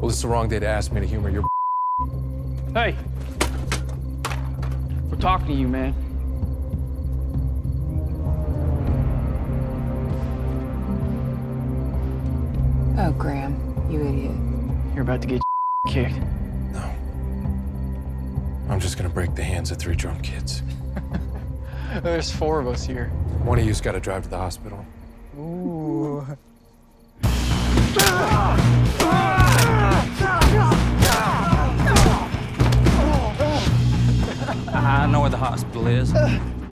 Well, it's the wrong day to ask me to humor your. Hey! We're talking to you, man. Oh, Graham, you idiot. You're about to get kicked. No. I'm just gonna break the hands of 3 drunk kids. There's 4 of us here. One of you's got to drive to the hospital. Ooh. I know where the hospital is.